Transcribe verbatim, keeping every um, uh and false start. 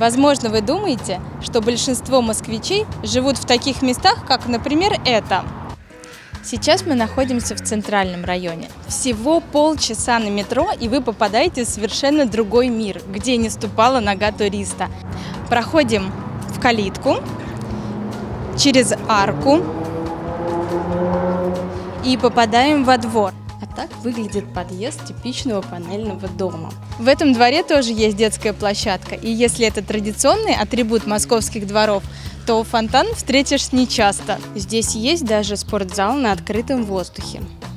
Возможно, вы думаете, что большинство москвичей живут в таких местах, как, например, это. Сейчас мы находимся в центральном районе. Всего полчаса на метро, и вы попадаете в совершенно другой мир, где не ступала нога туриста. Проходим в калитку, через арку и попадаем во двор. А так выглядит подъезд типичного панельного дома. В этом дворе тоже есть детская площадка, и если это традиционный атрибут московских дворов, то фонтан встретишь нечасто. Здесь есть даже спортзал на открытом воздухе.